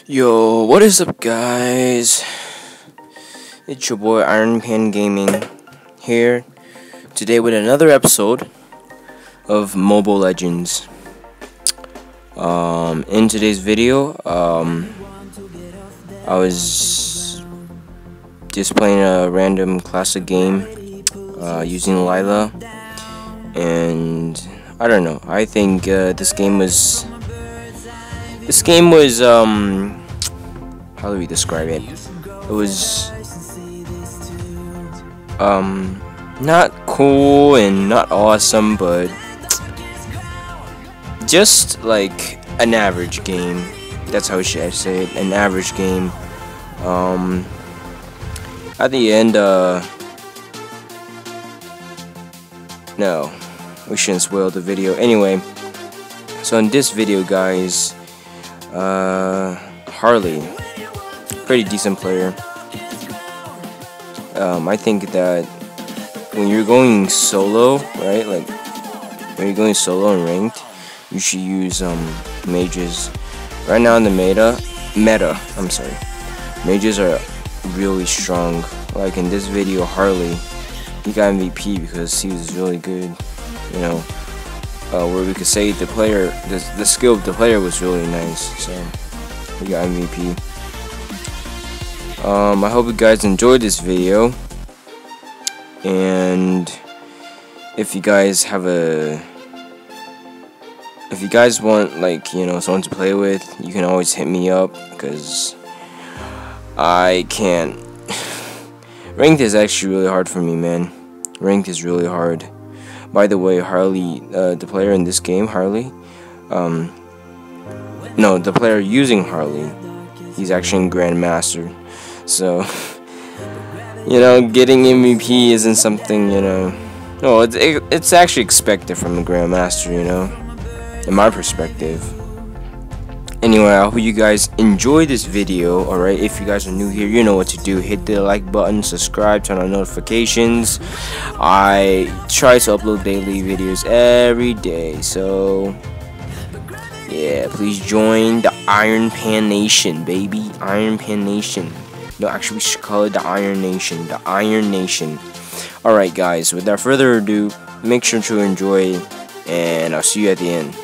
Yo, what is up, guys? It's your boy Iron Pan Gaming here today with another episode of Mobile Legends. In today's video, I was just playing a random classic game using Layla, and I don't know. I think this game was how do we describe it? It was not cool and not awesome, but just like an average game. That's how should I say it? An average game. At the end, no, we shouldn't spoil the video. Anyway, so in this video, guys, Harley, pretty decent player. I think that when you're going solo, right, like when you're going solo and ranked, you should use mages. Right now in the meta, mages are really strong. Like in this video, Harley, he got MVP because he was really good. You know, where we could say the player, the skill of the player was really nice. So we got MVP. I hope you guys enjoyed this video, and if you guys want, like, you know, someone to play with, you can always hit me up, because I can't. Ranked is actually really hard for me, man. Ranked is really hard. By the way, Harley, the player in this game, Harley, no, the player using Harley, he's actually in Grandmaster. So, you know, getting MVP isn't something, you know, no, it's actually expected from the Grandmaster, you know, in my perspective. Anyway, I hope you guys enjoyed this video. Alright, if you guys are new here, you know what to do. Hit the like button, subscribe, turn on notifications. I try to upload daily videos every day, so yeah, please join the Iron Pan Nation, baby. Iron Pan Nation. No, actually, we should call it the Iron Nation. The Iron Nation. Alright, guys, without further ado, make sure to enjoy, and I'll see you at the end.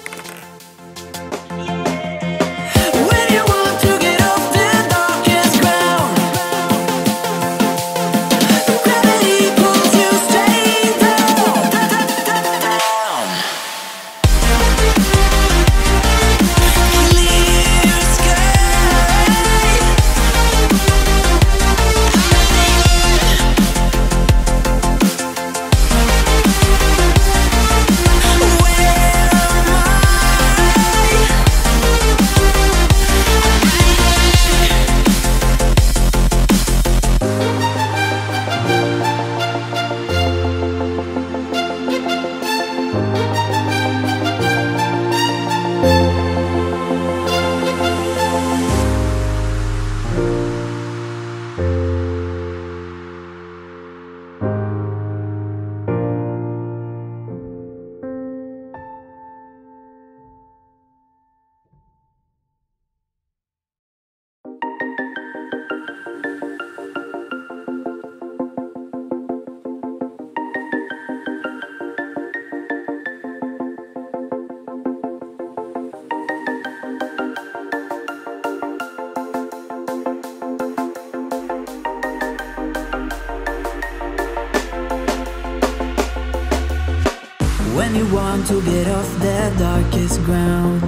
When you want to get off the darkest ground,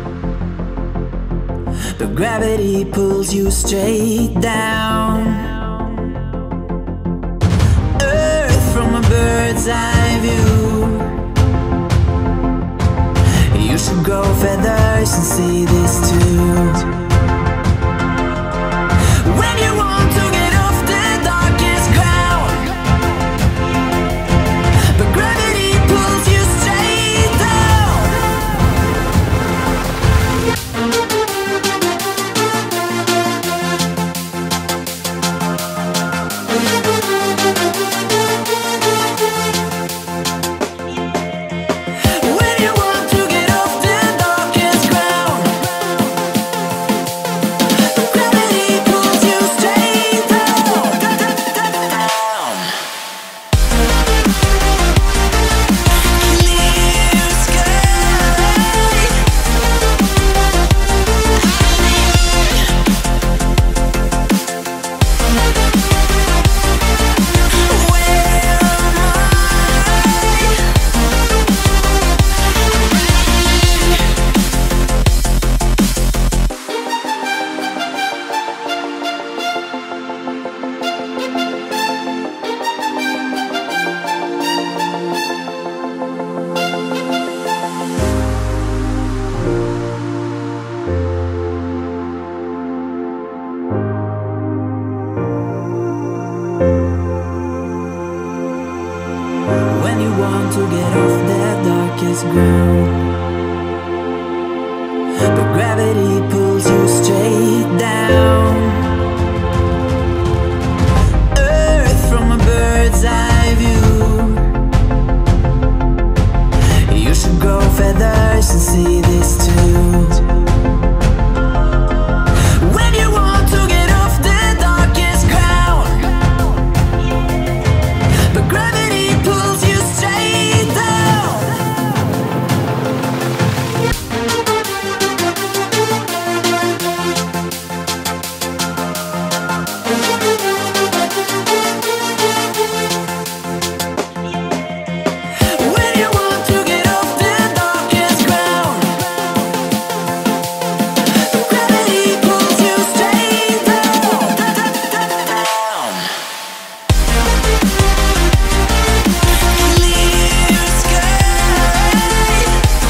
the gravity pulls you straight down. Earth from a bird's eye view. You should grow feathers and see this too. When you want to get off the darkest ground, the gravity pulls you straight down. When you want to get off the darkest ground, when you want to get off that darkest ground. But gravity pulls you straight down. Earth from a bird's eye view. You should grow feathers and see this too. When you want to get off the darkest ground, but gravity pulls you straight down. When you want to get off the darkest ground, gravity pulls you straight down. Clear sky.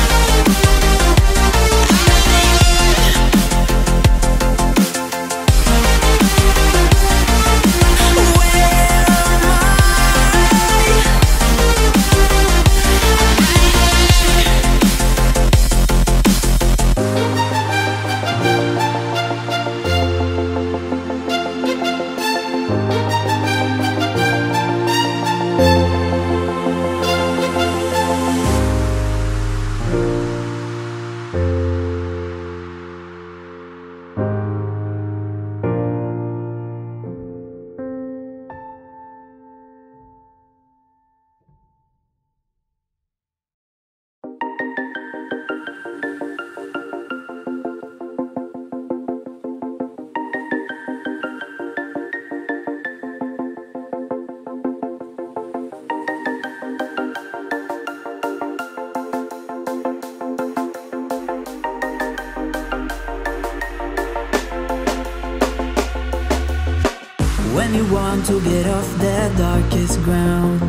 When you want to get off the darkest ground,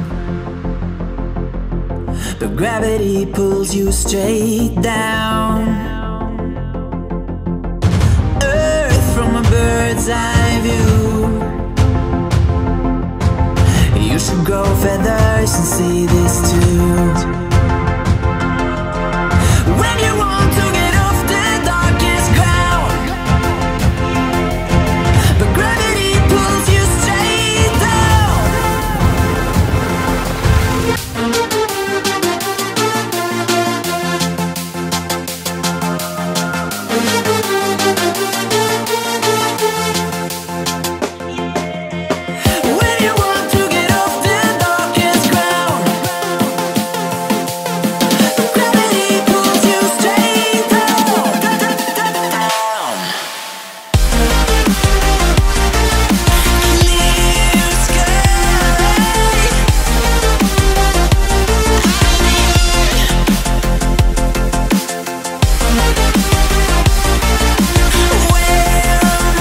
but gravity pulls you straight down. Earth from a bird's eye view. You should grow feathers and see this too. When you want to get off the darkest ground, but gravity pulls you straight down. When you want to get off the darkest ground, gravity pulls you straight down. Clear sky. Where am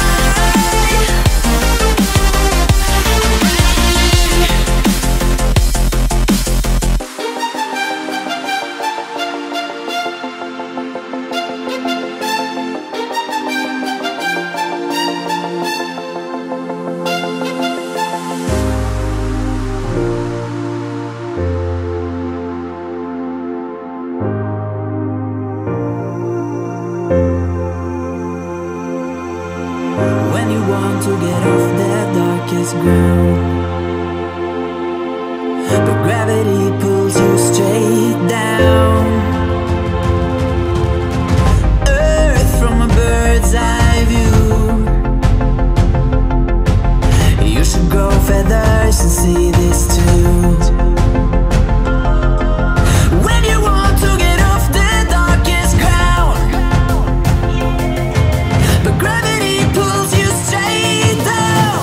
When you want to get off that darkest ground, but gravity pulls you straight down. Earth from a bird's eye view. You should grow feathers and see this too. When you want to get off the darkest ground, but gravity pulls you straight down.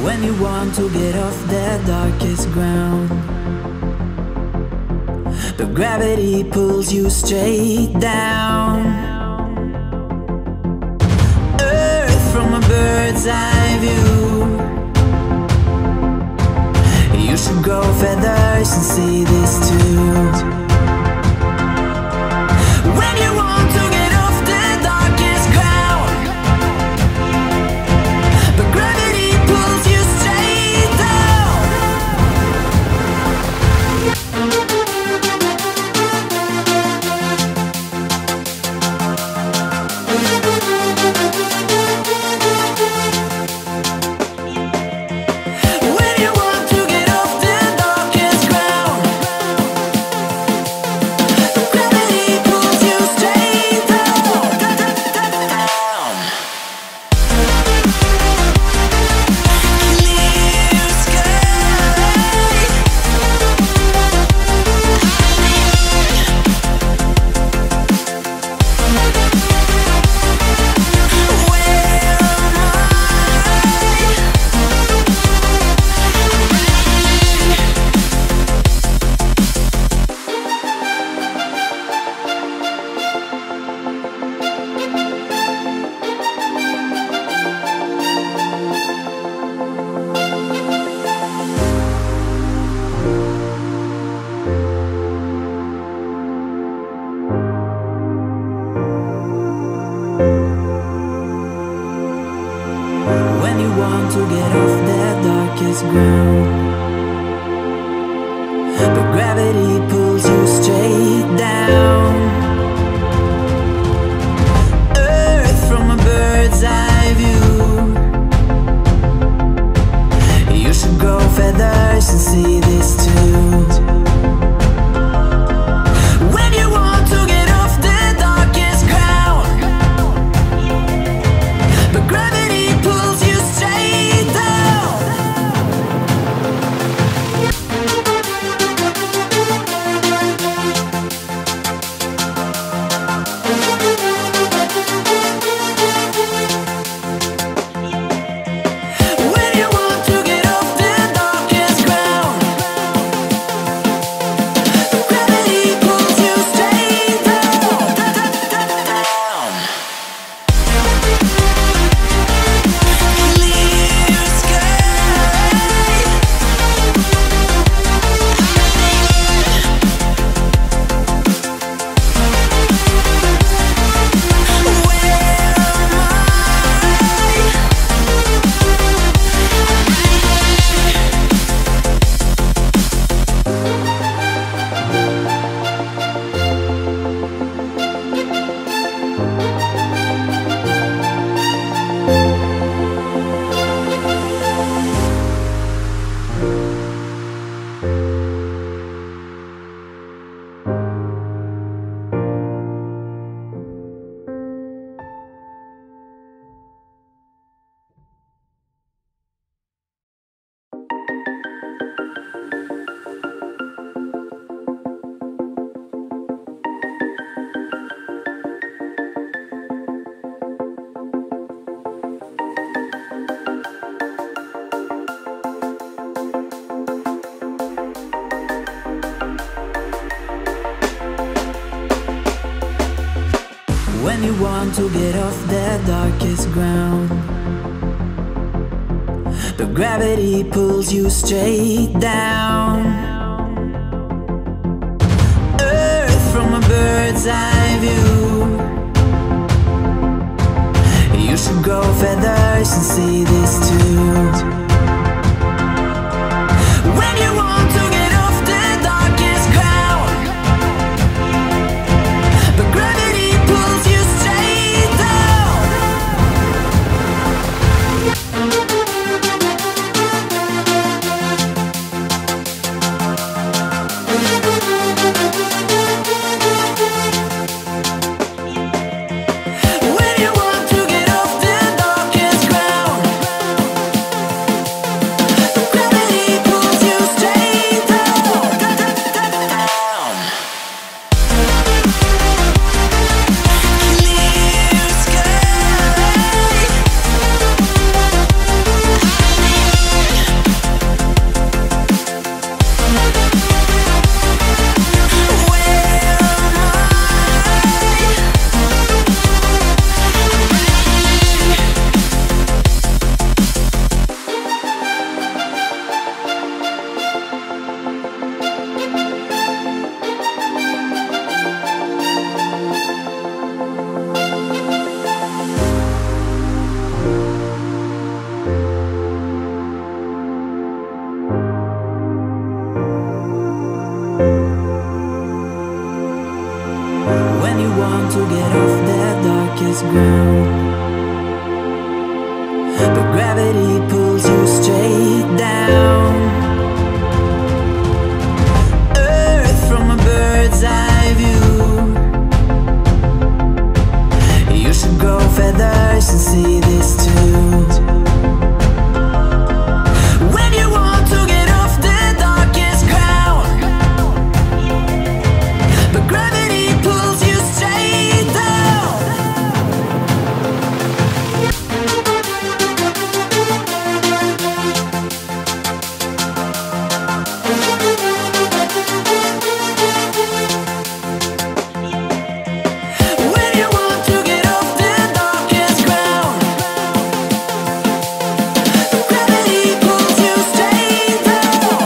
When you want to get off the darkest ground, but gravity pulls you straight down. Earth from a bird's eye view. You should grow feathers and see this too. When you want to get off the darkest ground, but gravity pulls you straight down. When you want to get off the darkest ground, but gravity pulls you straight down. Clear sky. Where am When you want to get off the darkest ground, but gravity pulls you straight down. Earth from a bird's eye view. You should grow feathers and see this too. When you want to get off the darkest ground, but gravity pulls you straight down. When you want to get off the darkest ground, but gravity pulls you straight down. Clear sky. Where am When you want to get off the darkest ground, but gravity pulls you straight down. Earth from a bird's eye view. You should grow feathers and see this too. When you want to get off the darkest ground, but gravity pulls you straight down. When you want to get off the darkest ground, ground, but gravity pulls you straight down. Earth from a bird's eye view. You should grow feathers and see this too. When you want to get off the darkest ground, but gravity pulls you straight down. When you want to get off the darkest ground, but gravity pulls you straight down.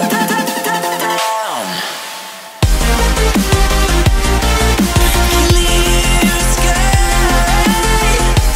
Clear sky.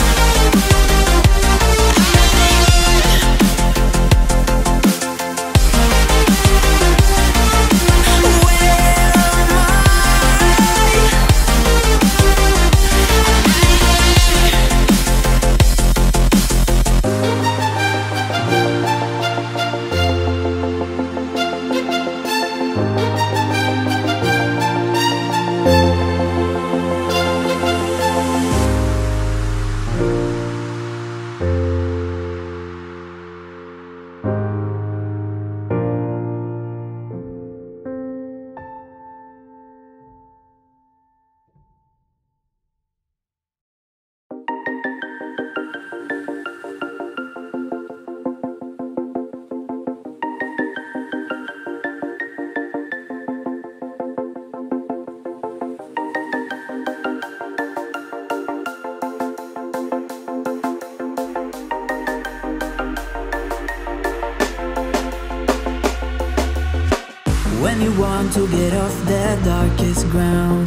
When you want to get off the darkest ground,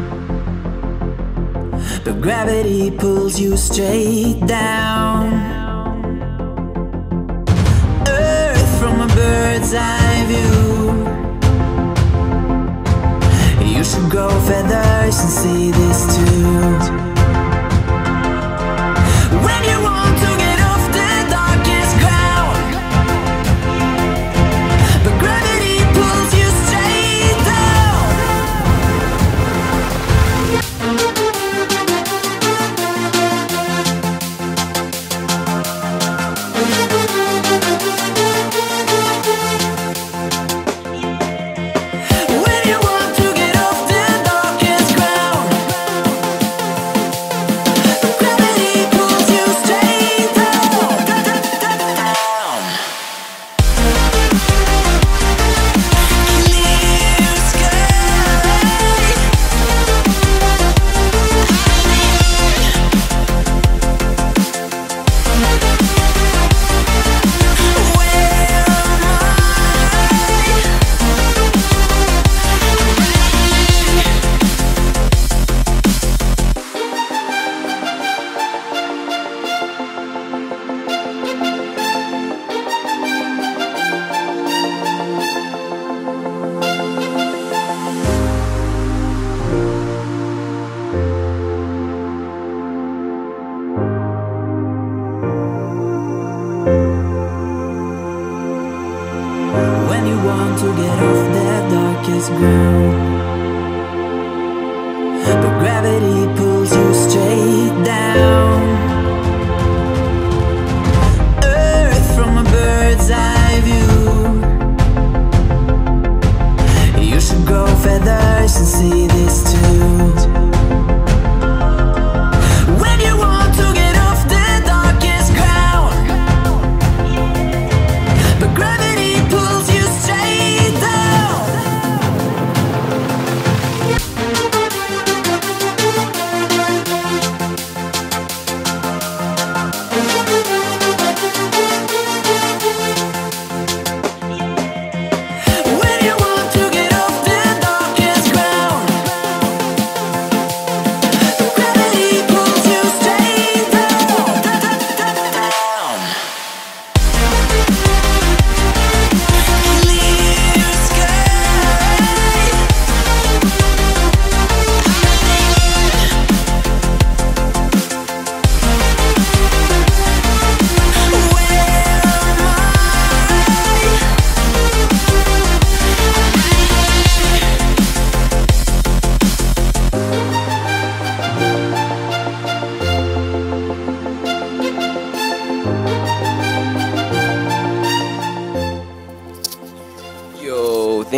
but gravity pulls you straight down. Earth from a bird's eye view. You should grow feathers and see this too. When you want to get off the darkest ground, but gravity pulls you straight down. When you want to get off the darkest ground,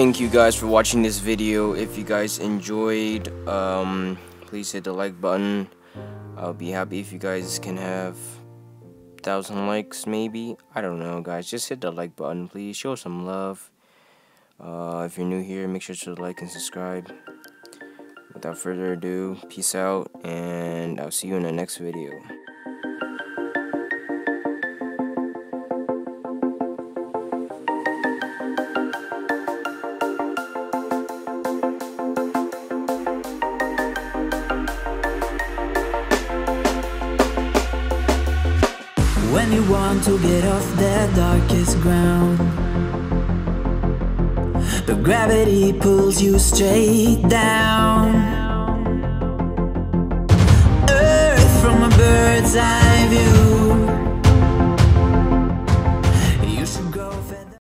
thank you guys for watching this video. If you guys enjoyed, please hit the like button. I'll be happy if you guys can have 1,000 likes, maybe. I don't know, guys. Just hit the like button, please. Show some love. If you're new here, make sure to like and subscribe. Without further ado, peace out, and I'll see you in the next video. When you want to get off the darkest ground, the gravity pulls you straight down. Earth from a bird's eye